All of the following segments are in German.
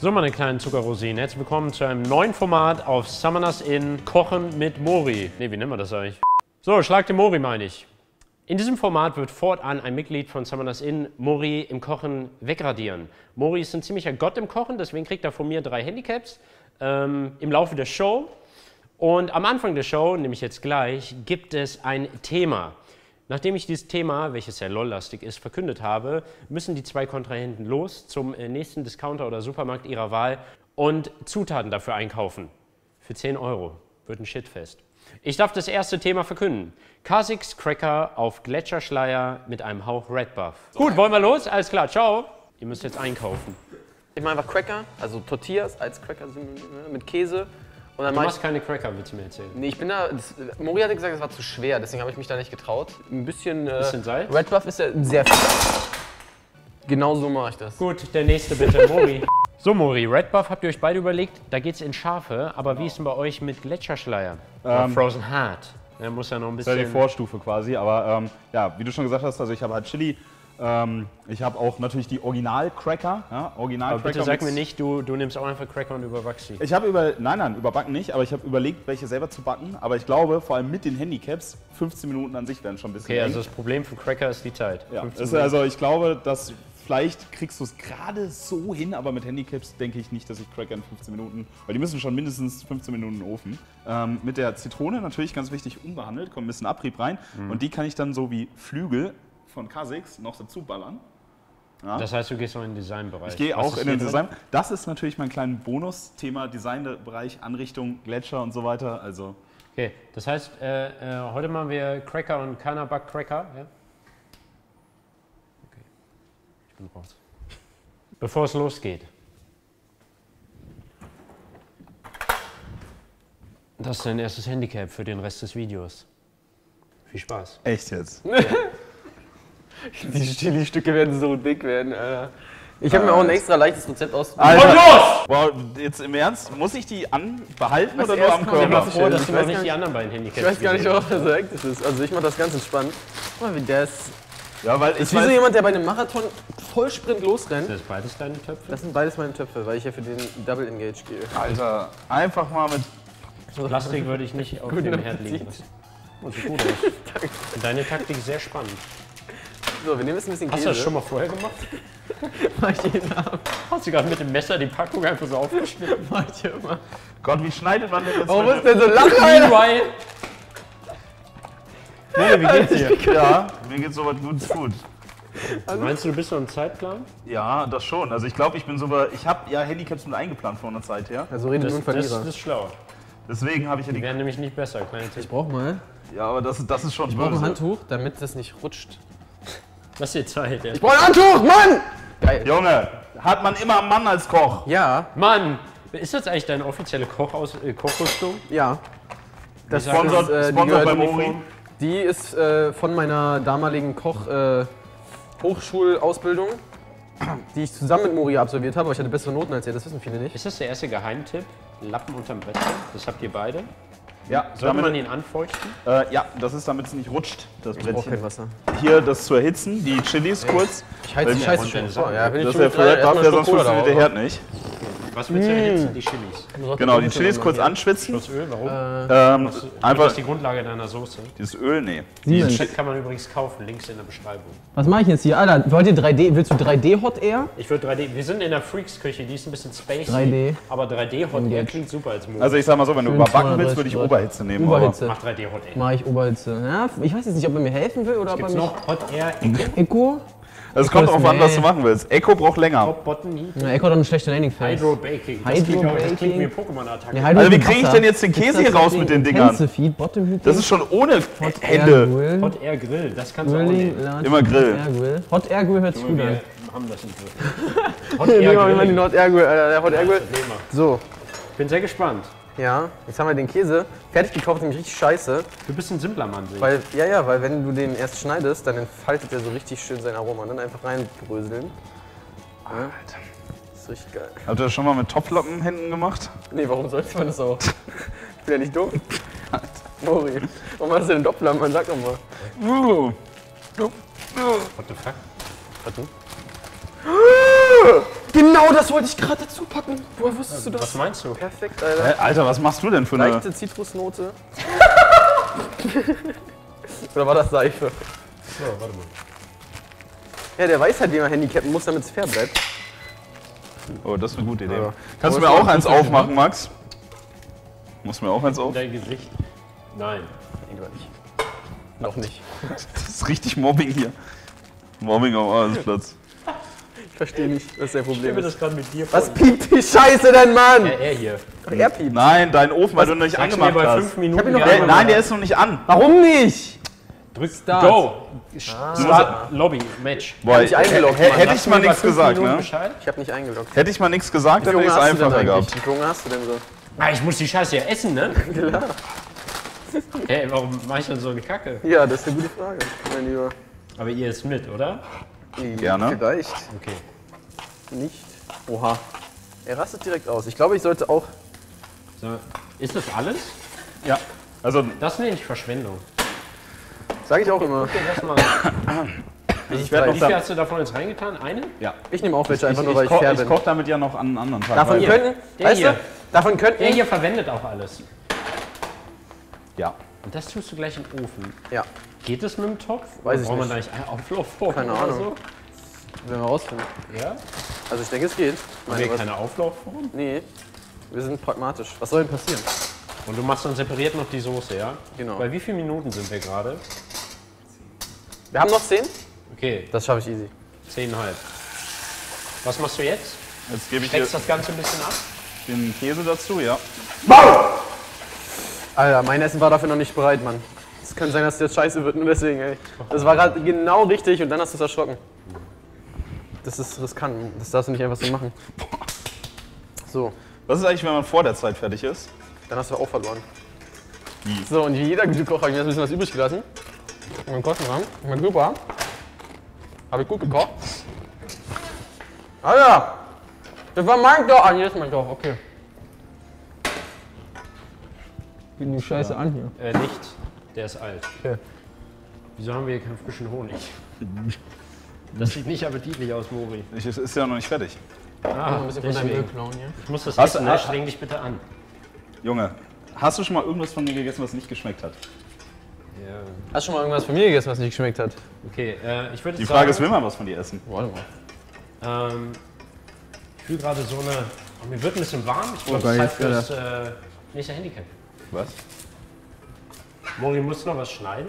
So, meine kleinen Zuckerrosinen, herzlich willkommen zu einem neuen Format auf Summoners Inn Kochen mit Mori. Ne, wie nennen wir das eigentlich? So, Schlag den Mori meine ich. In diesem Format wird fortan ein Mitglied von Summoners Inn Mori im Kochen wegradieren. Mori ist ein ziemlicher Gott im Kochen, deswegen kriegt er von mir 3 Handicaps im Laufe der Show. Und am Anfang der Show, nämlich jetzt gleich, gibt es ein Thema. Nachdem ich dieses Thema, welches sehr LOL-lastig ist, verkündet habe, müssen die 2 Kontrahenten los zum nächsten Discounter oder Supermarkt ihrer Wahl und Zutaten dafür einkaufen. Für 10 €. Wird ein Shitfest. Ich darf das erste Thema verkünden. Kha'Zix Cracker auf Gletscherschleier mit einem Hauch Red Buff. Gut, wollen wir los? Alles klar, ciao. Ihr müsst jetzt einkaufen. Ich mache einfach Cracker, also Tortillas als Cracker mit Käse. Und dann Du machst keine Cracker, willst du mir erzählen? Nee, ich bin da. Mori hatte gesagt, es war zu schwer, deswegen habe ich mich da nicht getraut. Ein bisschen Salz? Red Buff ist ja sehr viel. Genau so mache ich das. Gut, der nächste bitte, Mori. So, Mori, Red Buff habt ihr euch beide überlegt, da geht's in Scharfe, aber wie ist denn bei euch mit Gletscherschleier? Frozen Heart. Der muss ja noch ein bisschen. Das ist ja die Vorstufe quasi, aber ja, wie du schon gesagt hast, also ich habe halt Chili. Ich habe auch natürlich die Original-Cracker. Ja, Aber bitte sag mir nicht, du nimmst auch einfach Cracker und überbackst sie. Ich habe nein, überbacken nicht, aber ich habe überlegt, welche selber zu backen. Aber ich glaube, vor allem mit den Handicaps, 15 Minuten an sich werden schon ein bisschen Okay, eng. also das Problem für Cracker ist die Zeit. Ja, also ich glaube, dass vielleicht kriegst du es gerade so hin, aber mit Handicaps denke ich nicht, dass ich Cracker in 15 Minuten, weil die müssen schon mindestens 15 Minuten in den Ofen. Mit der Zitrone natürlich ganz wichtig, unbehandelt, kommt ein bisschen Abrieb rein. Und die kann ich dann so wie Flügel von Kha'Zix noch dazu ballern. Ja. Das heißt, du gehst noch in den Designbereich. Ich gehe auch in den Design. Das ist natürlich mein kleines Bonus-Thema, Designbereich, Anrichtung, Gletscher und so weiter. Also Okay, das heißt, heute machen wir Cracker und keiner backt Cracker. Ja? Okay, ich bin raus. Bevor es losgeht. Das ist dein erstes Handicap für den Rest des Videos. Viel Spaß. echt jetzt. Die Chili-Stücke werden so dick werden. Ich habe mir auch ein extra leichtes Rezept aus. Alter. Wow, jetzt im Ernst, muss ich die anbehalten oder nur am Stell dir mal Körper? vor, dass du Ich weiß noch nicht gar die nicht- anderen beiden Handicaps Ich weiß gar nicht, gesehen ob das direkt ist. Also ich mache das ganz entspannt. Guck mal, wie der ist. Ja, weil Ist wie so jemand, der bei einem Marathon Vollsprint losrennt. Das ist beides deine Töpfe? Das sind beides meine Töpfe, weil ich ja für den Double Engage gehe. Alter, einfach mal mit. Plastik würde ich nicht auf dem Herd liegen lassen. Oh, sieht gut aus. Deine Taktik ist sehr spannend. So, wir nehmen jetzt ein bisschen Käse. Hast du das schon mal vorher gemacht? Mach ich jeden Abend. Hast du gerade mit dem Messer die Packung einfach so aufgeschnitten? Mach ich immer. Gott, wie schneidet man denn jetzt? Warum mit ist der so lang, Alter? Meanwhile. Moni, wie geht's dir? Ja, mir geht's soweit gut. Meinst du, du bist noch im Zeitplan? Ja, das schon. Also ich glaube, ich bin sogar. Ich habe ja Handicaps mit eingeplant vor einer Zeit her. Also redet nur ein Verlierer. Das ist schlau. Deswegen habe ich ja Die die. werden nämlich nicht besser, kleine Tipp. Ich brauch mal. Ja, aber das ist schon Ich brauche ein böse. Handtuch, damit das nicht rutscht. Lass dir Zeit, ja. Ich brauche ein Handtuch, Mann! Geil. Junge, hat man immer einen Mann als Koch. Ja, Mann! Ist das eigentlich deine offizielle Kochrüstung? ja. Das Sponsort die gehört bei mir Mori. vor. Die ist von meiner damaligen Hochschulausbildung, die ich zusammen mit Mori absolviert habe, aber ich hatte bessere Noten als er, das wissen viele nicht. Ist das der erste Geheimtipp? Lappen unterm Brett? Das habt ihr beide? Ja, Sollte man ihn anfeuchten? ja, das ist, damit es nicht rutscht, das Ich brauche kein Brettchen. Wasser. Hier das zu erhitzen, die Chilis kurz. Ich heiz die Ja, Scheiße und schon dann vor. sagen Ja, Das ist ja für Red Buff, der sonst funktioniert der Herd nicht. Was willst du erhitzen? Die Chilis. Genau, die Chilis kurz anschwitzen. Das Öl, warum? Einfach Das ist die Grundlage deiner Soße. dieses Öl, nee. Den Chat kann man übrigens kaufen, Links in der Beschreibung. Was mache ich jetzt hier? Alter, wollt ihr 3D? Willst du 3D Hot Air? Ich würde 3D, wir sind in der Freaks-Küche, die ist ein bisschen spacey. 3D. Aber 3D Hot Air klingt super als Move. Also ich sag mal so, wenn du Schön überbacken willst, 230 würde ich Grad. Oberhitze nehmen. Oberhitze. Mach 3D Hot Air. Mache ich Oberhitze. Ja, ich weiß jetzt nicht, ob er mir helfen will oder ob er Gibt's mich... noch Hot Air, Echo? Aber es kommt Echo ist drauf an, was nee. du machen willst. Echo braucht länger. Top Bottom Heat, Na, Echo hat doch eine schlechte Landing Phase. Hydro Baking. Das Hydro klingt, das klingt wie Baking. Pokémon-Attacke. Nee, Hydro Also wie mit kriege ich Wasser. denn jetzt den Käse hier raus mit den Dingern? Intensive Heat, Bottom Heat. Das ist schon ohne Air Hände. Grill. Hot Air Grill, das kannst du auch Grilling, nehmen. Large Immer Grill. Hot Air Grill. Hot Air Grill hört sich gut Wir an. haben das im Grill. Hot Nehmen Air wir mal den Grill. Hot Air Grill, Alter, der Hot Air Grill. Nehmen wir. So, Bin sehr gespannt. ja, jetzt haben wir den Käse. Fertig gekauft, nämlich richtig scheiße. Du bist ein simpler Mann, sehe ich. Weil wenn du den erst schneidest, dann entfaltet er so richtig schön sein Aroma. Und dann einfach reinbröseln. Alter. Das ist richtig geil. Habt ihr das schon mal mit Topflappenhänden gemacht? Nee, warum sollte man das auch? Ich bin ja nicht dumm. Mori, warum hast du den Doppler? Man sag doch mal. What the fuck? Warte. Genau das wollte ich gerade dazu packen. Woher wusstest du das? Was meinst du? Perfekt, Alter. Alter, was machst du denn für eine... Leichte Zitrusnote. Oder war das Seife? So, warte mal. Ja, der weiß halt, wie man handicappen muss, damit es fair bleibt. Oh, das ist eine gute Idee. Ja. Kannst du Aber mir es auch war eins gut, aufmachen, Max? Muss mir auch eins auf? Dein Gesicht. Nein. Lieber nicht. Noch nicht. Das ist richtig Mobbing hier. Mobbing am Arbeitsplatz. Ich verstehe nicht, was der Ich Problem stelle mir ist. das gerade mit dir Was vor. piept die Scheiße denn, Mann? Er hier. Ach, er piept. Nein, dein Ofen, weil du noch nicht Sagst du mir angemacht bei hast. 5 Minuten hab ihn noch gar nicht angemacht. Nein, der ist noch nicht an. Warum nicht? Drück Start. Go! Start Lobby, Match. Boah, nicht eingeloggt, Mann. hätte ich mal nichts gesagt, ne? Bescheid? Ich hab nicht eingeloggt. Hätte ich mal nichts gesagt, dann Wie hätte ich viel es Hunger hast du denn einfacher eigentlich? gehabt. Wie viel Hunger hast du denn so? Ah, ich muss die Scheiße ja essen, ne? Klar. Ey, warum mach ich denn so eine Kacke? Ja, das ist eine gute Frage, mein Lieber. Aber ihr isst mit, oder? Gerne. Vielleicht. Okay. Nicht. Oha. Er rastet direkt aus. Ich glaube, ich sollte auch... So, ist das alles? Ja. Also, Das nenne ich Verschwendung. Sage ich auch immer. Okay, lass mal. ich werde Wie viel hast du davon jetzt reingetan? Eine? Ja. Ich nehme auch welche, einfach nur, weil ich fair bin. koche damit ja noch an einem anderen Tag. Davon weiter. könnten... Der Weißt hier. du? Davon könnten... Der hier verwendet auch alles. Ja. Und das tust du gleich im Ofen. Ja, Geht es mit dem Topf? Weiß ich Braucht man nicht. da nicht Auflaufform Keine oder Ahnung. werden wir rausfinden. so? Ja? Also ich denke, es geht. Haben wir keine Auflaufform? Nee, wir sind pragmatisch. Was soll denn passieren? Und du machst dann separiert noch die Soße, ja? Genau. Bei wie vielen Minuten sind wir gerade? Wir haben noch 10? Okay, Das schaffe ich easy. 10,5. Was machst du jetzt? Jetzt gebe ich dir Steckst das Ganze ein bisschen ab? den Käse dazu, ja. Alter, mein Essen war dafür noch nicht bereit, Mann. Es könnte sein, dass das scheiße wird, nur deswegen, ey. Das war gerade genau richtig und dann hast du es erschrocken. Das ist riskant, das darfst du nicht einfach so machen. So, Was ist eigentlich, wenn man vor der Zeit fertig ist? dann hast du auch verloren. So, und wie jeder gute Koch habe ich mir jetzt ein bisschen was übrig gelassen. Und meinen Kostenrahmen, mein super. Habe ich gut gekocht. Alter, das war mein Koch. Ah, hier ist mein Koch, okay. Wie die Scheiße an hier. Nicht. Der ist alt. Okay. Wieso haben wir hier keinen frischen Honig? Das sieht nicht appetitlich aus, Mori. Es ist ja noch nicht fertig. Ah, Ein bisschen von deinem Müll deswegen. klauen hier. Ich muss das Hast du- essen, ne? Streng dich bitte an. Junge, hast du schon mal irgendwas von mir gegessen, was nicht geschmeckt hat? Ja. Hast du schon mal irgendwas von mir gegessen, was nicht geschmeckt hat? Okay, ich würde Die sagen, Frage ist, will man was von dir essen? Warte mal. Ich fühle gerade so eine... Oh, mir wird ein bisschen warm. Ich glaube, geil, es ist Zeit für das nächste Handicap. Was? Mori, musst du noch was schneiden?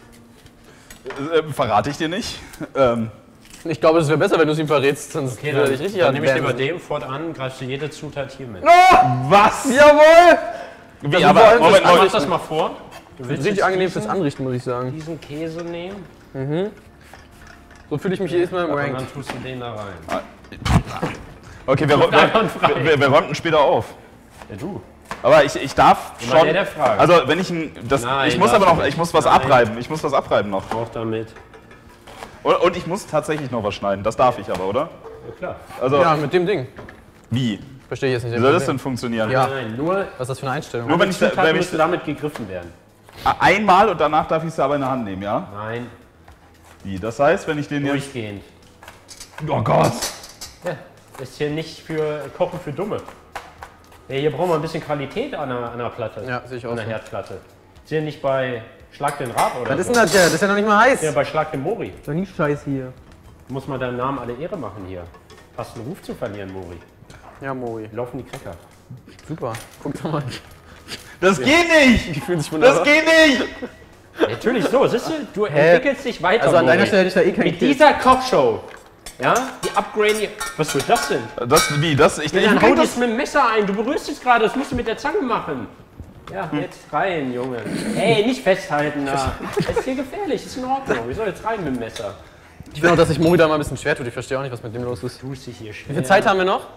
Verrate ich dir nicht. Ich glaube, es wäre besser, wenn du es ihm verrätst, sonst Okay, würde dann, ich richtig dann nehme ich dir bei anwenden. dem fortan, greifst du jede Zutat hier mit. Was? Jawohl! Wie, sind aber, vor allem Moment, fürs Mach Moment. das mal vor. Du willst Richtig jetzt angenehm fürs Anrichten, muss ich sagen. diesen Käse nehmen So fühle ich mich jedes Mal im und Ranked. dann tust du den da rein. Okay, wir räumten später auf. Ja, du. Aber ich darf Immer schon. der fragt. Also wenn ich Nein, ich muss darfst aber du noch, nicht. ich muss was Nein. abreiben. Ich muss was abreiben noch. Auch damit. Und ich muss tatsächlich noch was schneiden. Das darf ich aber, oder? Ja, klar. Also Ja, mit dem Ding. wie? Verstehe ich jetzt nicht. Wie soll das denn funktionieren? Ja. Nein, nur Was ist das für eine Einstellung? Nur wenn ich, Zutaten wenn ich müssen damit gegriffen werden. einmal und danach darf ich es aber in der Hand nehmen, ja? Nein, Wie? Das heißt, wenn ich den jetzt. durchgehend. Oh Gott! Ja, ist hier nicht für Kochen für Dumme. Ja, hier brauchen wir ein bisschen Qualität an der Platte. Ja, sehe ich auch An der so. Herdplatte. Ist hier nicht bei Schlag den Rab oder Was ist so. denn das hier? Das ist ja noch nicht mal heiß. Ja, bei Schlag den Mori. Doch nie Scheiß hier. Muss man deinem Namen alle Ehre machen hier. Hast einen Ruf zu verlieren, Mori. Ja, Mori. Laufen die Cracker. Super. Guck doch mal. Das geht nicht! Die fühlen sich wunderbar. Das geht nicht! Natürlich so, siehst du, du entwickelst dich weiter, Also an deiner Mori. Stelle hätte ich da eh keinen Mit dieser Kochshow, ja, die Upgrade... Was wird das denn? Das, wie? Das? Ich Dann hau krieg das mit dem Messer ein, du berührst es gerade, das musst du mit der Zange machen. Ja, jetzt rein, Junge. Hey, nicht festhalten da. Das ist hier gefährlich, ist in Ordnung. Wir sollen jetzt rein mit dem Messer. Ich finde auch, dass sich Mori da mal ein bisschen schwer tut. Ich verstehe auch nicht, was mit dem los ist. Du dich hier schwer. Wie viel Zeit haben wir noch?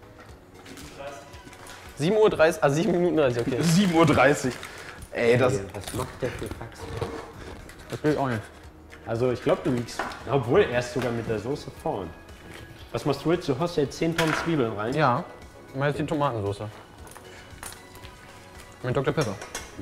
7:30 Uhr, also 7 Minuten 30, okay. 7:30 Uhr. Ey, das. Was macht der für Fax? Das will ich auch nicht. Also ich glaube, du liegst, obwohl erst sogar mit der Soße vorn. Was machst du jetzt? Du haust ja jetzt 10 Tonnen Zwiebeln rein. Ja, ich mache jetzt die Tomatensauce. Mit Dr. Pepper.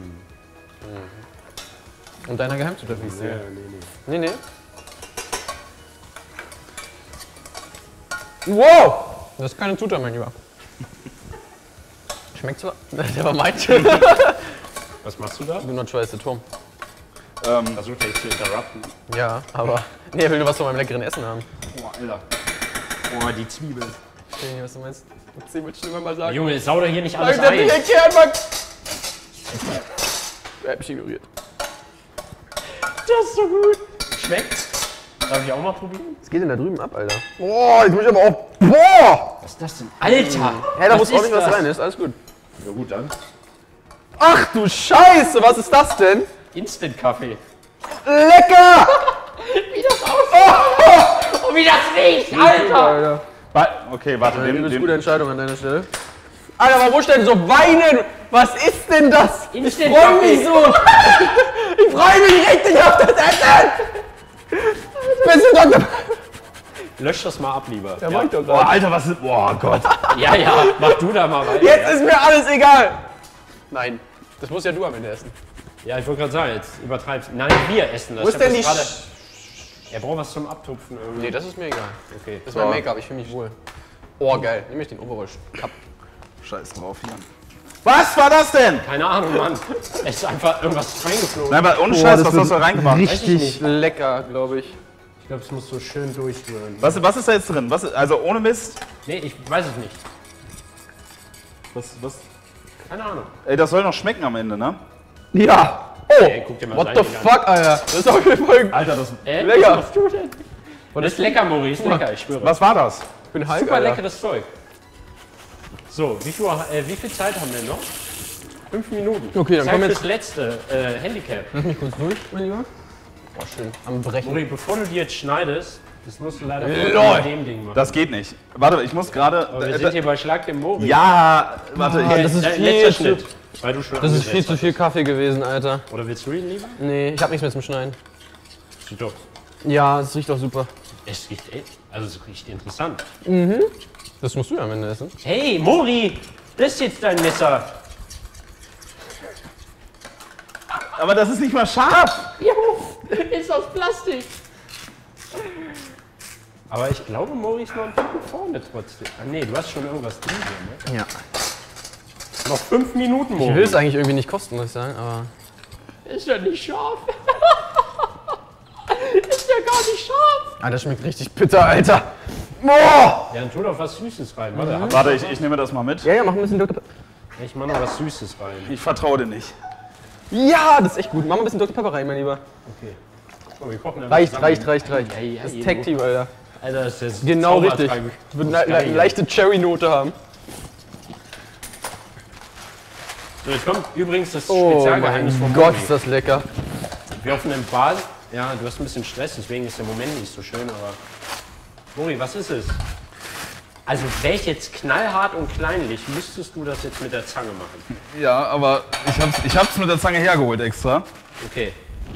Und deiner Geheimzutat, wie ich sehe. Nee. Nee, nee. Wow! Das ist keine Zutat, mein Lieber. Schmeckt zwar. Der war meint. Was machst du da? Do not try the Turm. Versucht dich zu interrupten. Ja, aber. Nee, er will nur was von meinem leckeren Essen haben. Boah, Alter. Boah, die Zwiebeln. Ich weiß nicht, was du meinst. Erzähl, willst du nur mal sagen? Junge, sau da hier nicht alles Alter, ein. der Kern, Mann! Er hat mich ignoriert. Das ist so gut. Schmeckt's? Darf ich auch mal probieren? Was geht denn da drüben ab, Alter? Boah, jetzt muss ich aber auch. Boah! Was ist das denn? Alter! Hä, da muss ist auch nicht was das? rein, ist alles gut. Ja gut, dann. Ach du Scheiße, was ist das denn? Instant-Kaffee. Lecker! Wie das aussieht! Oh, wie das riecht, Alter! Alter. Okay, warte, Das ist eine gute Entscheidung an deiner Stelle. Alter, aber wo steht denn so weinen? Was ist denn das? Ich freu mich so! Ich freu mich richtig auf das Essen! Bisschen Dr. Lösch das mal ab, lieber. Ja, mach ich doch Boah, gerade. Alter, was ist. Boah, Gott. Ja, ja, mach du da mal weiter. Jetzt ist mir alles egal! Nein, das musst ja du am Ende essen. Ja, ich wollte gerade sagen, jetzt übertreibst. Nein, wir essen das. Wo ist denn die Ich hab das gerade- Er braucht was zum Abtupfen irgendwie. Nee, das ist mir egal. Okay. Das ist mein Make-up, ich fühle mich wohl. Oh, geil. Nimm ich den Overall Cup. Scheiß drauf hier. Was war das denn? Keine Ahnung, Mann. Es ist einfach irgendwas reingeflogen. Nein, aber ohne Scheiß, was hast du da reingemacht? Richtig lecker, glaube ich. Ich glaube, es muss so schön durchrühren. Was ist da jetzt drin? Also ohne Mist? Nee, ich weiß es nicht. Was? Keine Ahnung. Ey, das soll noch schmecken am Ende, ne? Ja! Oh! Ey, guck dir mal What seine the an. fuck, Alter? Das ist auf jeden Fall. Alter, das. Lecker. Was tut denn? Das ist lecker, Maurice, lecker, ich schwöre. Was war das? Ich bin Hulk, Super Alter. leckeres Zeug. So, wie viel Zeit haben wir noch? 5 Minuten. Okay, dann Zeit komm fürs jetzt- letzte Handicap. Lass mich kurz durch, mein Lieber. Boah, schön. Am Brechen. Maurice, bevor du die jetzt schneidest, das musst du leider Lol. mit dem Ding machen. Das geht nicht. Warte, ich muss gerade. Aber wir sind hier bei Schlag dem Maurice. Ja, warte. Ah, das ist Letzter viel zu, Schnitt. Weil du schon das ist angesetzt viel zu viel Kaffee gewesen, Alter. hast. Oder willst du ihn lieber? Nee, ich hab nichts mehr zum Schneiden. Sieht doch. Ja, das riecht doch super. Es riecht, also es riecht interessant. Das musst du ja am Ende essen. Hey, Mori! Das ist jetzt dein Messer. Aber das ist nicht mal scharf. Ist aus Plastik. Aber ich glaube, Mori ist noch ein bisschen vorne trotzdem. Ah, nee, du hast schon irgendwas drin hier, ne? Ja. Noch 5 Minuten, Ich Mori. will es eigentlich irgendwie nicht kosten, muss ich sagen, aber. Ist ja nicht scharf. Ist ja gar nicht scharf. Ah, das schmeckt richtig bitter, Alter. Boah! Ja, dann tu doch was Süßes rein. Warte, Warte, ich nehme das mal mit. Ja, mach ein bisschen Dr. ich mach noch was Süßes rein. Ich vertraue dir nicht. Ja, das ist echt gut. Mach mal ein bisschen Dr. Pepper rein, mein Lieber. Okay. Oh, wir kochen dann Reicht, zusammen. reicht, reicht, reicht. Ja, ja, Das ist eben. Tag-Team, Alter. Alter, das ist jetzt Genau Zaubertrank. richtig. Wird eine leichte Cherry-Note haben. So, jetzt kommt übrigens das Oh Spezialgeheimnis mein von Gott, Mori. ist das lecker. Wir hoffen im Bad. Ja, du hast ein bisschen Stress, deswegen ist der Moment nicht so schön, aber. Mori, was ist es? Also, wäre ich jetzt knallhart und kleinlich, müsstest du das jetzt mit der Zange machen. Ja, aber ich hab's mit der Zange hergeholt extra. Okay.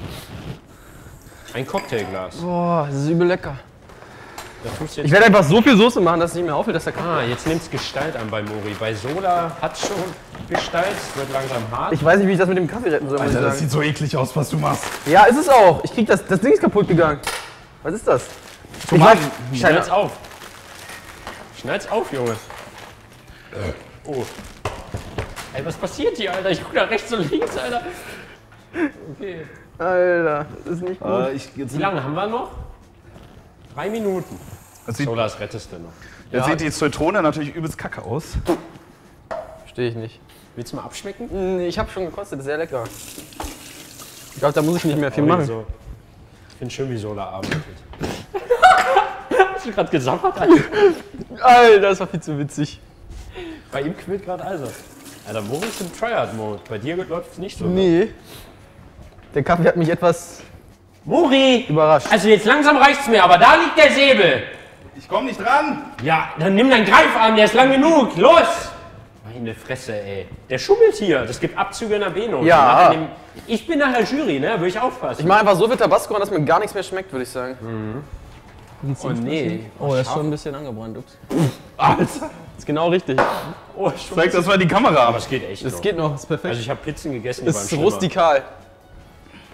Ein Cocktailglas. Boah, das ist übel lecker. Da tust du Ich jetzt. werde einfach so viel Soße machen, dass es nicht mehr auffällt, dass der Kaffee. Ah, jetzt nimmt's Gestalt an bei Mori. Bei Soda hat's schon Gestalt, es wird langsam hart. Ich weiß nicht, wie ich das mit dem Kaffee retten soll, muss ich Alter, das sagen. sieht so eklig aus, was du machst. Ja, ist es auch. Ich krieg das Ding ist kaputt gegangen. Was ist das? Tomaten. Schneid's auf. Schneid's auf, Junge. Oh. Ey, was passiert hier, Alter? Ich guck da rechts und links, Alter. Okay. Alter, das ist nicht gut. Wie lange haben wir noch? 3 Minuten. Das sieht, Solas rettest du noch. jetzt sieht die Zitrone natürlich übelst kacke aus. Verstehe ich nicht. Willst du mal abschmecken? Ich habe schon gekostet, sehr lecker. Ich glaube, da muss ich nicht mehr viel machen. So. Ich finde schön, wie Sola arbeitet. Hast du gerade gesammelt, Alter? Alter, das war viel zu witzig. Bei ihm quillt gerade Eisen. Alter, Mori ist im Tryhard-Mode. Bei dir läuft es nicht so. Nee. Der Kaffee hat mich etwas Mori! überrascht. Also jetzt langsam reicht's mir, aber da liegt der Säbel. Ich komm nicht dran. Ja, dann nimm deinen Greifarm, der ist lang genug. Los! Meine Fresse, ey. Der schummelt hier. Das gibt Abzüge in der B-Note. Ja. Nachher ich bin nachher Jury, ne? Würde ich aufpassen. Ich mache einfach so viel Tabasco an, dass mir gar nichts mehr schmeckt, würde ich sagen. oh nee. Oh, das ist schon ein bisschen angebrannt. Ups. Alter. Das ist genau richtig. Oh, Zeig das mal die Kamera. Aber es geht echt Das noch. geht noch, ist perfekt. Also ich habe Pizzen gegessen, die Das waren ist schlimmer. rustikal.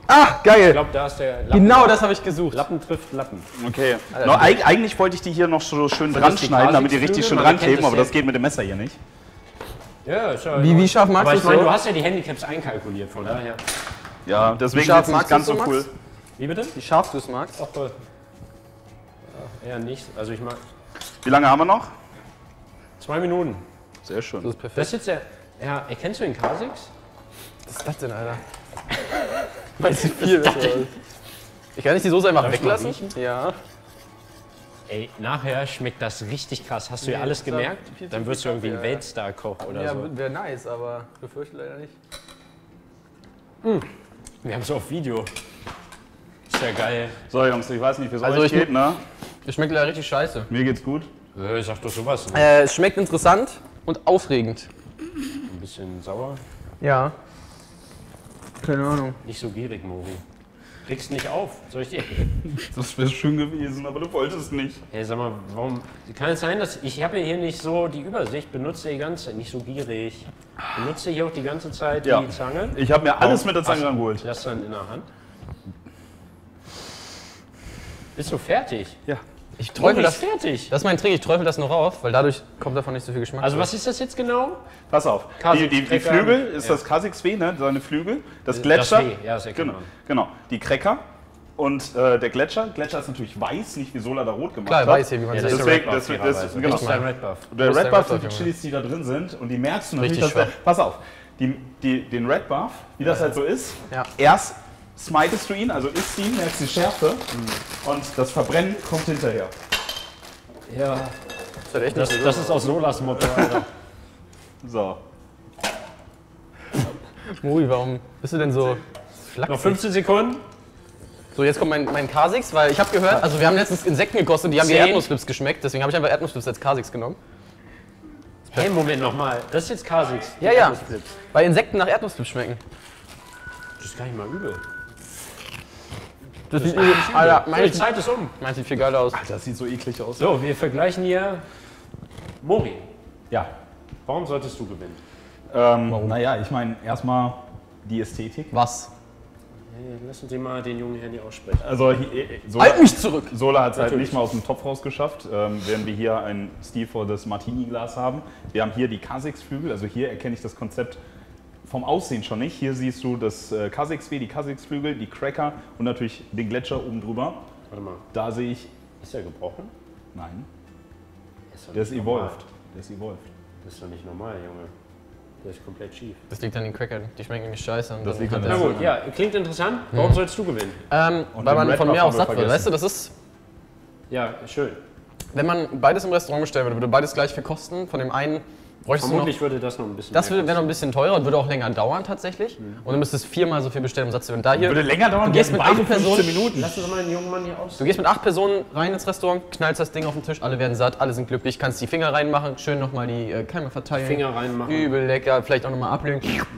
Ah, Ich geil. glaube, da ist der Lappen. Genau das habe ich gesucht. Lappen trifft Lappen. Okay. No, eigentlich wollte ich die hier noch so schön dran das die schneiden, damit die richtig schön Kasix-Flügel? Man rankleben, kennt aber das das geht mit dem Messer hier nicht. Ja, ist ja Wie scharf magst Aber du ich es meine, so? du hast ja die Handicaps einkalkuliert, von daher. Ja, deswegen scharf ist es nicht magst ganz du so es so, cool. Max? Wie bitte? Wie scharf du es magst? Ach, eher nicht. Also ich mag Wie lange haben wir noch? 2 Minuten. Sehr schön. Das ist perfekt. Das ist jetzt der. Ja, erkennst du den Kasix? Was ist das denn, Alter? Weiß nicht viel. Ich kann nicht die Soße einfach Darf ich mal weglassen? riechen? Ja. Ey, nachher schmeckt das richtig krass. Hast du ja Nee, alles das war gemerkt? viel zu Dann viel wirst du irgendwie ein Kaffee, ja. Weltstar-Koch oder Ja, so. wäre nice, aber befürchte leider nicht. Wir haben es auf Video. Ist ja geil. So Jungs, ich weiß nicht, wie es Also euch ich- geht, ne? Es schmeckt leider richtig scheiße. Mir geht's gut. Sag doch sowas. Ne? Es schmeckt interessant und aufregend. Ein bisschen sauer. Ja. Keine Ahnung. Nicht so gierig, Mori. Regst nicht auf. Soll ich dir. Das wäre schön gewesen, aber du wolltest nicht. Hey, sag mal, warum. Kann es sein, dass. Ich habe hier nicht so die Übersicht. Benutze die ganze Zeit. Nicht so gierig. Benutze hier auch die ganze Zeit Ja. die Zange. Ich habe mir alles Warum? mit der Zange Ach, rangeholt. Lass dann in der Hand. Bist du fertig? Ja. Ich Mori träufel ist das. fertig. Das ist mein Trick, ich träufel das noch rauf, weil dadurch kommt davon nicht so viel Geschmack. Also, was ist das jetzt genau? Pass auf. Kasix, Die Cracker. Flügel ist Ja. das Kasix-W, ne? Seine Flügel. Das Das Gletscher. W, ja, das erkennt genau, man. genau. Die Cracker. Und der Gletscher. Gletscher ist natürlich weiß, nicht wie Sola da rot gemacht Klar, hat. weiß hier, wie man Ja, sieht. das ist Deswegen- der Red Buff, das- fairerweise. genau. Das ist der Red Buff. Der Wo ist Red der Buff Red sind die Buff, Chilis, die da drin sind. Und die merkst du natürlich, Richtig dass schwach. pass auf, den Red Buff, wie das halt so ist, Ja. erst smitest du ihn, also isst ihn, merkst die Schärfe und das Verbrennen kommt hinterher. Ja, Das ist echt nicht so das ist aus Solas Motto, Alter. So. Mori, warum bist du denn so Noch schlaksig? 15 Sekunden. So, jetzt kommt mein Kasix, weil ich habe gehört, also wir haben letztens Insekten gekostet, die haben wie 10. Erdnussflips geschmeckt, deswegen habe ich einfach Erdnussflips als Kasix genommen. Hey, Moment nochmal. Das ist jetzt Kasix. die Ja, ja. Erdnussflips. Weil Insekten nach Erdnussflips schmecken. Das ist gar nicht mal übel. Das sieht Alter, Alter, die Zeit ist um. meins sieht viel geiler aus. Das sieht so eklig aus. So, wir vergleichen hier. Mori, Ja. warum solltest du gewinnen? Naja, ich meine, erstmal die Ästhetik. Was? Hey, lassen Sie mal den jungen Herrn hier aussprechen. Also, Halt mich zurück! Sola hat es halt Natürlich. nicht mal aus dem Topf rausgeschafft, während wir hier ein stilvolles Martini-Glas haben. Wir haben hier die Kasix-Flügel, also hier erkenne ich das Konzept vom Aussehen schon nicht. Hier siehst du das Kasix-W, die Kasix-Flügel, die Cracker und natürlich den Gletscher oben drüber. Warte mal, Da sehe ich, ist der gebrochen? nein, Ist doch der ist nicht normal. evolved. Der ist evolved. Das ist doch nicht normal, Junge. Der ist komplett schief. Das liegt an den Crackern, die schmecken nämlich scheiße. Und Das dann liegt hat an der- Na gut, ja, klingt interessant. Warum sollst du gewinnen? weil den man Red von Buff mir haben auch wir satt wird. vergessen. Weißt du, das ist, Ja, schön. wenn man beides im Restaurant bestellen würde, würde beides gleich viel kosten. Von dem einen bräuchtest du noch, Vermutlich würde das noch ein bisschen das mehr wäre noch ein bisschen teurer und würde auch länger dauern tatsächlich. Und du müsstest 4-mal so viel bestellen, um satt zu werden. Da hier, Würde länger dauern, du gehst wir mit beide 8 Personen, 15 Minuten. Lassen Sie mal den jungen Mann hier aus. du gehst mit 8 Personen rein ins Restaurant, knallst das Ding auf den Tisch, alle werden satt, alle sind glücklich, kannst die Finger reinmachen, schön nochmal die Keime verteilen. Finger reinmachen. Übel lecker, vielleicht auch nochmal ablegen.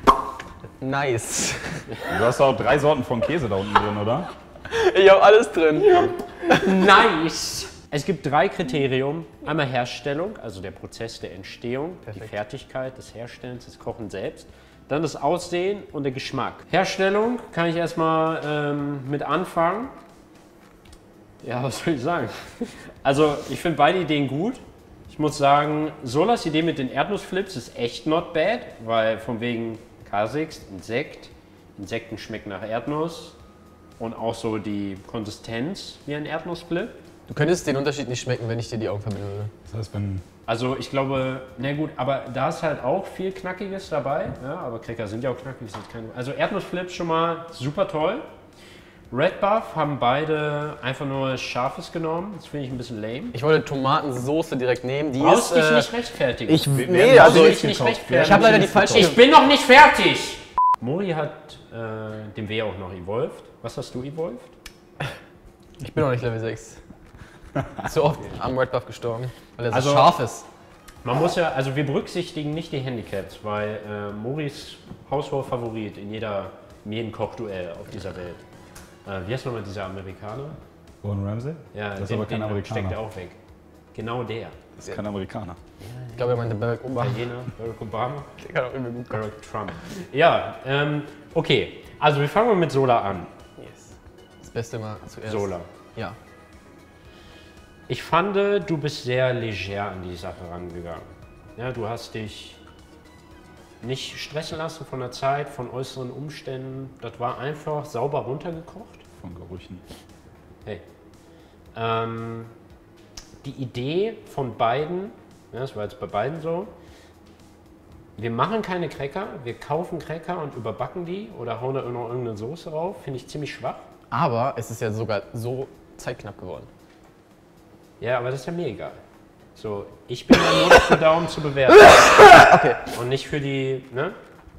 Nice. Du hast auch 3 Sorten von Käse da unten drin, oder? Ich habe alles drin. Nice! Es gibt 3 Kriterien. Einmal Herstellung, also der Prozess der Entstehung, die Fertigkeit des Herstellens, des Kochen selbst. Dann das Aussehen und der Geschmack. Herstellung kann ich erstmal mit anfangen. Ja, was soll ich sagen? Also, ich finde beide Ideen gut. Ich muss sagen, Solas Idee mit den Erdnussflips ist echt not bad, weil von wegen Kasix, Insekt. Insekten schmecken nach Erdnuss und auch so die Konsistenz wie ein Erdnussflip. Du könntest den Unterschied nicht schmecken, wenn ich dir die Augen verbinden würde. Das heißt, wenn Also ich glaube, na gut, aber da ist halt auch viel Knackiges dabei. Ja, aber Cracker sind ja auch knackig. Sind keine, also Erdnussflips schon mal super toll. Red Buff haben beide einfach nur Scharfes genommen. Das finde ich ein bisschen lame. Ich wollte Tomatensoße direkt nehmen. Die Brauchst ist, dich nicht rechtfertigen. nee, also dich ich, nicht rechtfertigen. ich habe leider die falsche. Ich bin noch nicht fertig! Mori hat den W auch noch evolved. Was hast du evolved? Ich bin noch nicht Level 6. Zu oft am Red Buff gestorben, weil er so Also- scharf ist. Man muss ja, also wir berücksichtigen nicht die Handicaps, weil Moris haushoher Favorit in jedem Kochduell auf dieser Welt. Wie heißt nochmal dieser Amerikaner? Gordon Ramsay? Ja, Das ist aber kein Amerikaner. steckt er auch weg. Genau der. Das ist kein Amerikaner. Ich glaube, er meinte Barack Obama. Italiener, Barack Obama, Der kann auch irgendwie gut kochen. Barack Trump. Ja, okay. Also wir fangen mal mit Sola an. Beste mal zuerst. Sola. Ja. Ich fand, du bist sehr leger an die Sache rangegangen. Ja, du hast dich nicht stressen lassen von der Zeit, von äußeren Umständen. Das war einfach sauber runtergekocht. Von Gerüchen. Hey. Die Idee von beiden, ja, das war jetzt bei beiden so, wir machen keine Cracker, wir kaufen Cracker und überbacken die oder hauen da noch irgendeine Soße rauf, finde ich ziemlich schwach. Aber es ist ja sogar so zeitknapp geworden. Ja, aber das ist ja mir egal. So, ich bin ja nur dafür da, um zu bewerten. Okay. Und nicht für die, ne?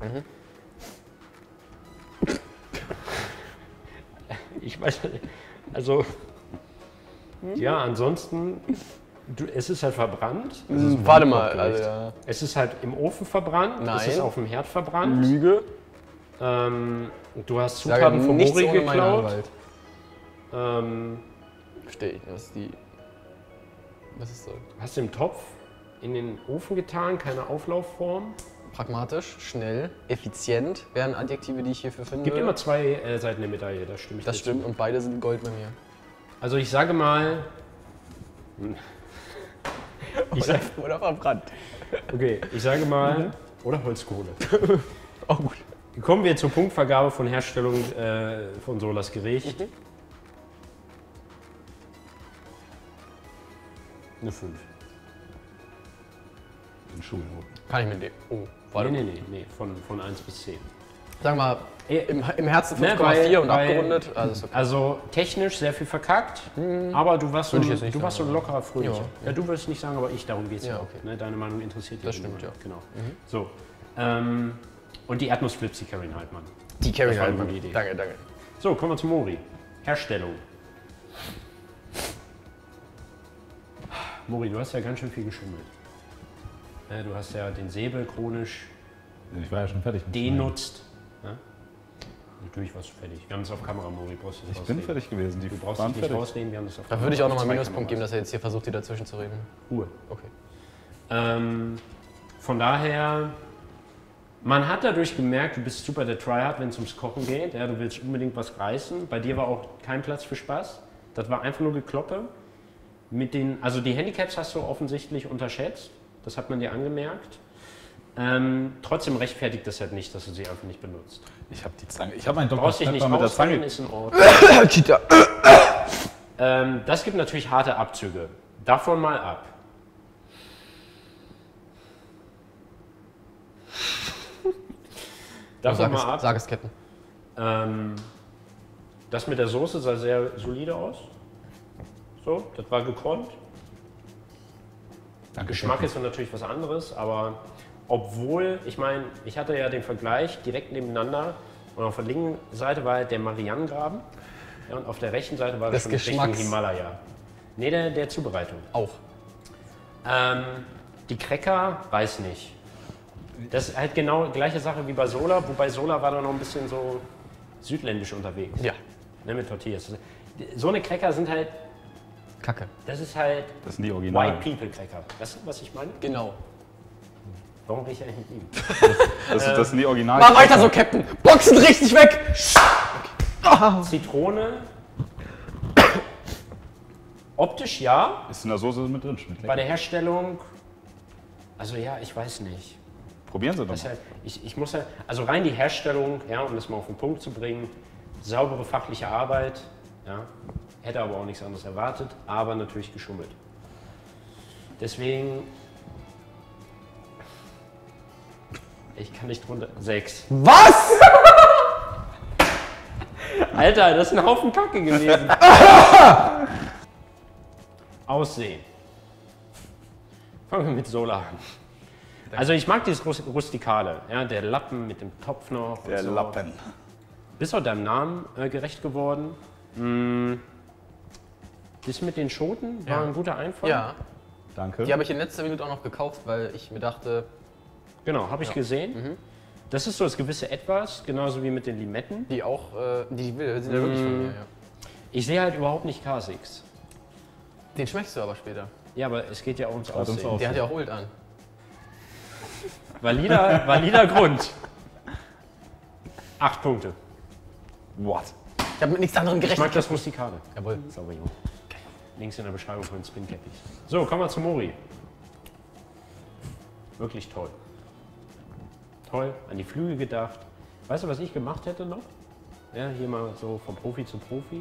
Ich weiß nicht, also, ja, ansonsten, es ist halt verbrannt. Warte mal, also ja. Es ist halt im Ofen verbrannt, es Nein. ist auf dem Herd verbrannt. Lüge. Du hast Sage Zutaten von nichts Mori ohne meinen geklaut. Anwalt. Verstehe ich. Was ist so? Hast den Topf in den Ofen getan, keine Auflaufform. Pragmatisch, schnell, effizient wären Adjektive, die ich hierfür finde. Gibt immer zwei Seiten der Medaille, da stimme ich Das dir stimmt zu. und beide sind Gold bei mir. Also ich sage mal... Oder verbrannt. Okay, ich sage mal... Oder Holzkohle. Auch gut. Kommen wir zur Punktvergabe von Herstellung von Solas Gericht. Eine 5. In Schulnoten. Kann ich mit dem. Oh, warte. Nee, von 1 bis 10. Sagen wir mal, im Herzen Ne, 5,4 und weil- abgerundet. Also ist okay. Also technisch sehr viel verkackt, aber du warst so, Würde ich jetzt nicht du warst so ein sagen. lockerer Fröhlicher. Ja. Ja, du würdest nicht sagen, aber ich, darum geht es Ja, auch. okay. Ne, deine Meinung interessiert Das dich. stimmt, ja. Genau. So. Und die Erdnussflips, die Carrie Heidmann. Die Carry das war halt eine mal. gute Idee. Danke, danke. So, kommen wir zu Mori. Herstellung. Mori, du hast ja ganz schön viel geschummelt. Ja, du hast ja den Säbel chronisch Ich war ja schon fertig. mit meinem. denutzt. Ja? Natürlich warst du fertig. Wir haben es auf Kamera, Mori. Brauchst du nicht Ich bin rausreden. fertig gewesen. Die Du brauchst waren dich nicht fertig. rausreden, wir haben das auf Da würde ich auch nochmal Zwei einen Minuspunkt Kameras. geben, dass er jetzt hier versucht, hier dazwischen zu reden. Ruhe. Okay. Von daher, man hat dadurch gemerkt, du bist super der Tryhard, wenn es ums Kochen geht. Ja, du willst unbedingt was reißen. Bei dir war auch kein Platz für Spaß. Das war einfach nur Gekloppe. Also die Handicaps hast du offensichtlich unterschätzt. Das hat man dir angemerkt. Trotzdem rechtfertigt das halt nicht, dass du sie einfach nicht benutzt. Ich habe die Zange. Ich habe meinen Du Dr. brauchst dich nicht Pepper mit der rausreden, Zange. ist in Ordnung. Cheater. Das gibt natürlich harte Abzüge. Davon mal ab. Davon mal ab. Sag es, Captain. Das mit der Soße sah sehr solide aus. So, das war gekonnt. Danke, Geschmack ist dann natürlich was anderes, aber obwohl, ich meine, ich hatte ja den Vergleich direkt nebeneinander und auf der linken Seite war halt der Marianengraben ja, und auf der rechten Seite war das Des schon Richtung Geschmacks. Himalaya. Nee, der Zubereitung. Auch. Die Cracker, weiß nicht. Das ist halt genau die gleiche Sache wie bei Sola, wobei Sola war da noch ein bisschen so südländisch unterwegs. Ja. Ne, mit Tortillas. So eine Cracker sind halt, Kacke. das ist halt Das sind die White Originalen. People Cracker. Weißt du, was ich meine? Genau. Warum rede ich eigentlich mit ihm? Das sind die Originalen. Mach weiter so, Captain. Boxen richtig weg. Zitrone. Optisch ja, Ist in der Soße mit drin. Schmeckt bei lecker. der Herstellung, also ja, ich weiß nicht. Probieren Sie doch Das ist mal. halt, ich muss halt, also rein die Herstellung, ja, um das mal auf den Punkt zu bringen, saubere fachliche Arbeit, ja, hätte aber auch nichts anderes erwartet, aber natürlich geschummelt. Deswegen, ich kann nicht drunter, 6. Was? Alter, das ist ein Haufen Kacke gewesen. Aussehen. Fangen wir mit Sola an. Also ich mag dieses Rustikale, ja, der Lappen mit dem Topf noch. und Der so. Lappen. Bist auch deinem Namen gerecht geworden. Das mit den Schoten war ein guter Einfall. Ja. Danke. Die habe ich in letzter Minute auch noch gekauft, weil ich mir dachte, Genau, habe ich gesehen. Das ist so das gewisse Etwas, genauso wie mit den Limetten. die auch, die sind ja wirklich von mir, ja. Ich sehe halt überhaupt nicht K6. Den schmeckst du aber später. Ja, aber es geht ja auch ums ums Aussehen. Aussehen. Der hat ja auch Old an. Valider Grund. 8 Punkte. What? Ich habe mit nichts anderem Ich gerechnet. mag das Rustikale. Jawohl. Sauber, Junge. Links in der Beschreibung von Spin-Cappies. So, kommen wir zu Mori. Wirklich toll. Toll, an die Flügel gedacht. Weißt du, was ich gemacht hätte noch? Ja, hier mal so von Profi zu Profi.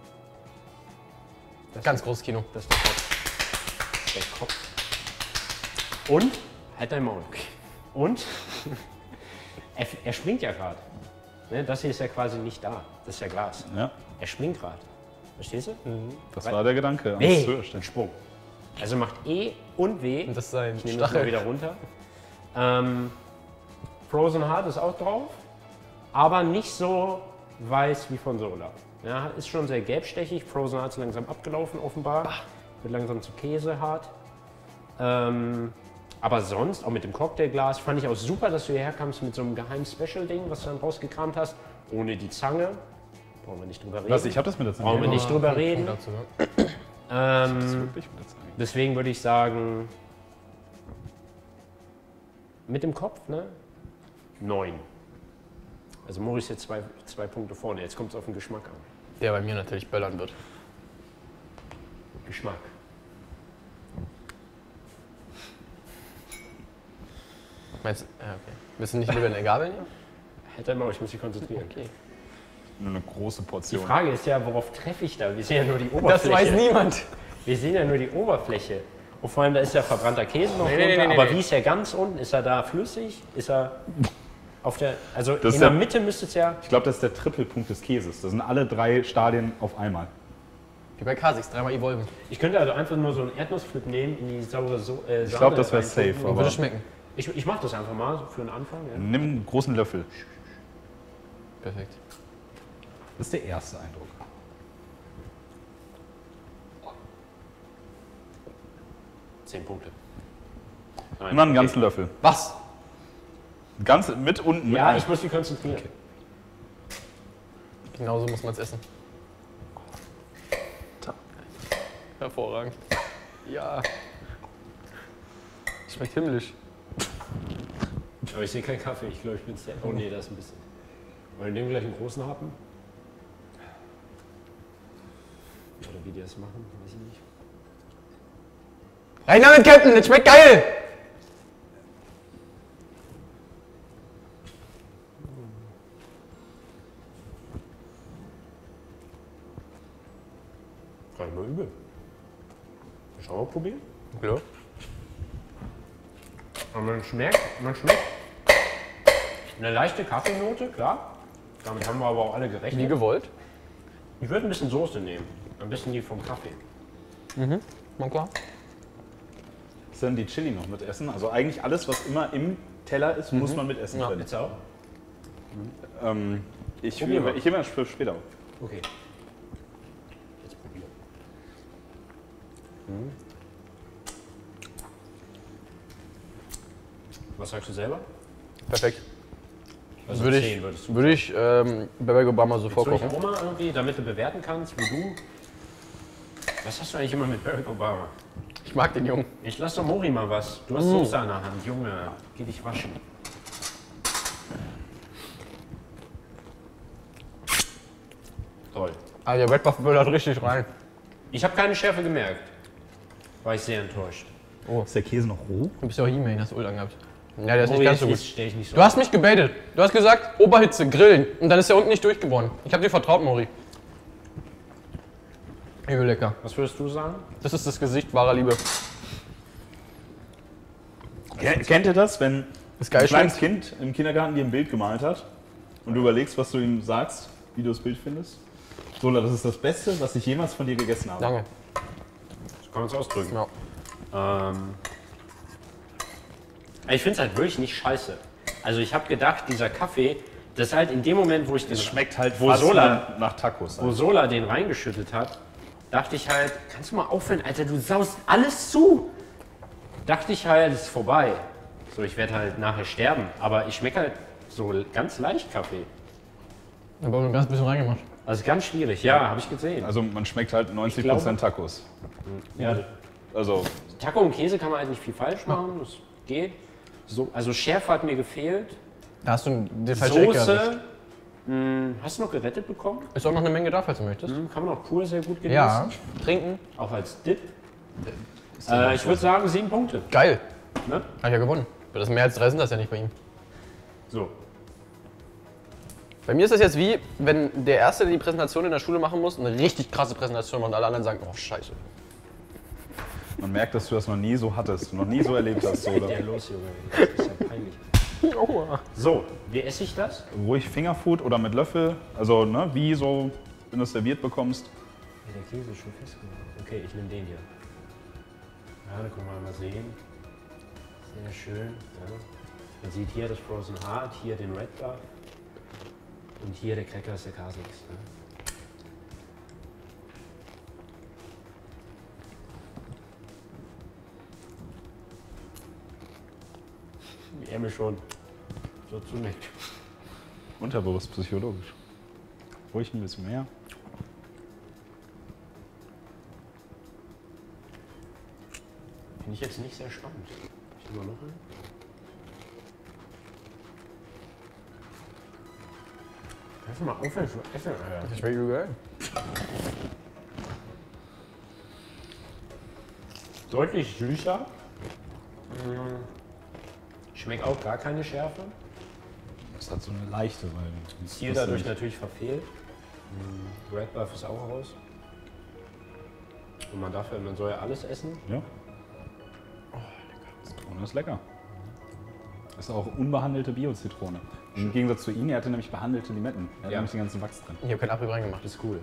Ganz großes Kino. Das ist der Kopf. Der Kopf. Und, halt dein Maul. Und, er springt ja gerade. Ne, das hier ist ja quasi nicht da. Das ist ja Glas. Ja, Er springt gerade. Verstehst du? das war der Gedanke. Nee, Höherstellen. ein Sprung. Also macht E und W. Und das ist sein Ich nehme das mal Stachel. wieder runter. Frozen Heart ist auch drauf, aber nicht so weiß wie von Solar. Ja, ist schon sehr gelbstechig. Frozen Heart ist langsam abgelaufen, offenbar. Wird langsam zu Käsehart. Aber sonst, auch mit dem Cocktailglas, fand ich auch super, dass du hierher kamst mit so einem geheimen Special-Ding, was du dann rausgekramt hast. Ohne die Zange. Brauchen wir nicht drüber reden. Was, ich habe das mit der Zange. Brauchen wir nicht drüber reden. Dazu, ne? Das ist wirklich mit der Zange. Deswegen würde ich sagen, mit dem Kopf, ne? 9. Also Maurice jetzt zwei Punkte vorne. Jetzt kommt es auf den Geschmack an. Der bei mir natürlich böllern wird. Geschmack. Meinst du? Ja, okay. Willst du nicht lieber eine Gabel nehmen? Halt dein Maul, ich muss mich konzentrieren. Okay. Nur eine große Die Portion. Frage ist ja, worauf treffe ich da? Wir sehen ja nur die Das Oberfläche. weiß niemand. Wir sehen ja nur die Oberfläche. Und vor allem, da ist ja verbrannter Käse noch Nee, drunter. nee, Aber nee. wie ist er ganz unten? Ist er da flüssig? Ist er auf der... Also Das ist in der ja- Mitte müsste es ja... Ich glaube, das ist der Trippelpunkt des Käses. Das sind alle 3 Stadien auf einmal. Wie bei Kasix, dreimal Evolven. Ich könnte also einfach nur so einen Erdnussflip nehmen, in die saure Sahne Ich glaube, das wäre reintunken. safe. Aber Würde schmecken. Ich mache das einfach mal so für den Anfang. Ja. nimm einen großen Löffel. Perfekt. Das ist der erste Eindruck. Zehn Punkte. Nein, Immer einen okay. ganzen Löffel. Was? Ganz mit unten. Ja, mit ich muss mich konzentrieren. Genauso muss man es essen. Hervorragend. Ja. Schmeckt himmlisch. Aber ich sehe keinen Kaffee. Ich glaube, ich bin sehr... Oh nee, da ist ein bisschen. Wollen wir dem gleich einen großen Happen? Oder wie die das machen, weiß ich nicht. Rein damit, Captain, das schmeckt geil! Gar nicht mal übel. Schau mal probieren. Klar. Aber man schmeckt eine leichte Kaffeenote, klar. Damit haben wir aber auch alle Wie gerechnet. gewollt. Ich würde ein bisschen Soße nehmen. Ein bisschen die vom Kaffee. Mal klar. Ist dann die Chili noch mit essen? Also eigentlich alles, was immer im Teller ist, muss man mit essen können. Jetzt auch? Ich Probier mal. hebe das für später auf. Okay. Jetzt probieren. Was sagst du selber? Perfekt. Also Würde 10 ich, würdest du. würde ich Barack Obama so Soll ich vorkochen. auch mal irgendwie, damit du bewerten kannst, wie du... Was hast du eigentlich immer mit Barack Obama? Ich mag den Jungen. Ich lass doch Mori mal was. Du hast Soße an der Hand. Junge, geh dich waschen. Toll. Ah, der Red Buff böllert richtig rein. Ich habe keine Schärfe gemerkt. War ich sehr enttäuscht. Ist der Käse noch roh? Du bist ja auch He-Man, hast du Ult angehabt. Ja, der ist Mori, nicht ganz jetzt so gut. stell ich nicht so Du hast mich gebaitet. Du hast gesagt, Oberhitze, grillen. Und dann ist der unten nicht durchgeboren. Ich habe dir vertraut, Mori. Übel lecker. Was würdest du sagen? Das ist das Gesicht wahrer Liebe. Kennt ihr das, wenn Ist geil ein kleines Kind im Kindergarten dir ein Bild gemalt hat und du überlegst, was du ihm sagst, wie du das Bild findest? Sola, das ist das Beste, was ich jemals von dir gegessen habe. Danke. So kann man es ausdrücken. Ja. Ich finde es halt wirklich nicht scheiße. Also ich habe gedacht, dieser Kaffee, das ist halt in dem Moment, wo ich den, Es schmeckt halt wo fast Sola, nach Tacos. wo Sola den reingeschüttet hat, dachte ich halt, kannst du mal aufhören, Alter, du saust alles zu. Dachte ich halt, es ist vorbei. So, ich werde halt nachher sterben. Aber ich schmecke halt so ganz leicht Kaffee. Ich habe auch ein ganz bisschen reingemacht. Also ganz schwierig, ja, habe ich gesehen. Also man schmeckt halt 90% glaube- Tacos. Ja, Also Taco und Käse kann man halt nicht viel falsch machen, das geht. So, also Schärfe hat mir gefehlt. Da hast du die falsche Ecke erwischt. Soße Hast du noch gerettet bekommen? Ist auch noch eine Menge da, falls du möchtest. Kann man auch pur sehr gut genießen. Ja. Trinken. Auch als Dip. Ich würde sagen 7 Punkte. Geil. Ne? Hab ich ja gewonnen. Weil das mehr als 3 sind das ja nicht bei ihm. So. Bei mir ist das jetzt wie, wenn der Erste, der die Präsentation in der Schule machen muss, eine richtig krasse Präsentation macht und alle anderen sagen, oh scheiße. Man merkt, dass du das noch nie so hattest, noch nie so erlebt hast. Oder? Ja, los, Junge. Das ist ja peinlich. So, wie esse ich das? Ruhig Fingerfood oder mit Löffel, also ne, wie so, wenn du es serviert bekommst. Der Käse ist schon festgemacht. Okay, ich nehme den hier. Ja, da können wir mal sehen. Sehr schön. Ja. Man sieht hier das Frozen Heart, hier den Red Bar und hier der Cracker ist der Kasix. Ja. Die Ärmel schon so zuneckt. Unterbewusst psychologisch. Ruhig ein bisschen mehr. Finde ich jetzt nicht sehr spannend. Ich nehme mal noch einen. Hör mal aufhören zu essen, Alter. Das wäre geil. Deutlich süßer. Schmeckt auch gar keine Schärfe. Das hat so eine leichte, weil Ziel dadurch natürlich verfehlt. Red Buff ist auch raus. Und man soll ja alles essen. Ja. Zitrone ist lecker. Das ist auch unbehandelte Bio-Zitrone. Im Gegensatz zu Ihnen, er hatte nämlich behandelte Limetten. Er hat Ja. nämlich den ganzen Wachs drin. Ich habe kein Abrieb reingemacht. Das ist cool.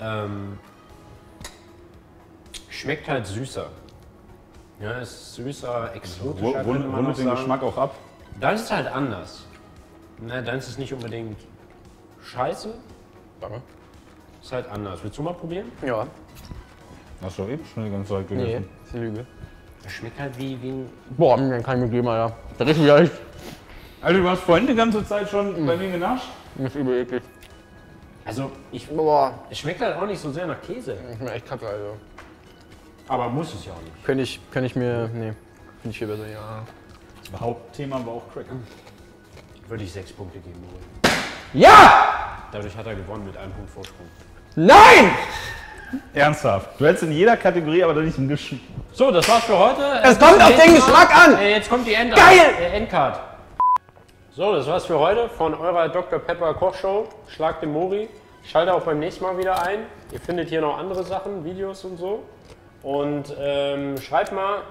Schmeckt halt süßer. Ja, ist süßer, exotischer, könnte man noch Rundet den sagen. Geschmack auch ab. Dann ist es halt anders. Na, dann ist es nicht unbedingt scheiße, Danke. ist halt anders. Willst du mal probieren? Ja. Hast du doch eben schon die ganze Zeit Nee, gegessen. ist eine Lüge. Das schmeckt halt wie ein... Boah, den kann ich mir geben, Alter. Das ist wieder echt. Also du hast vorhin die ganze Zeit schon bei mir genascht? Das ist übel eklig. Also, Boah. es schmeckt halt auch nicht so sehr nach Käse. Ich bin echt kacke, also. Aber muss es ja auch nicht. Könnte ich mir. Nee. Finde ich viel besser, ja. Das Hauptthema war auch Cracker. Würde ich 6 Punkte geben wollen. Ja! Dadurch hat er gewonnen mit 1 Punkt Vorsprung. Nein! Ernsthaft? Du hättest in jeder Kategorie aber doch nicht einen Geschmack. So, das war's für heute. Es kommt auf den Geschmack an! Jetzt kommt die Endcard. So, das war's für heute von eurer Dr. Pepper Kochshow. Schlag den Mori. Schaltet auch beim nächsten Mal wieder ein. Ihr findet hier noch andere Sachen, Videos und so. Und schreibt mal.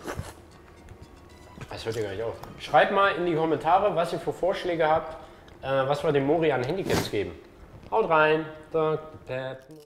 Das hört ihr gar nicht auf. Schreibt mal in die Kommentare, was ihr für Vorschläge habt, was wir dem Mori an Handicaps geben. Haut rein.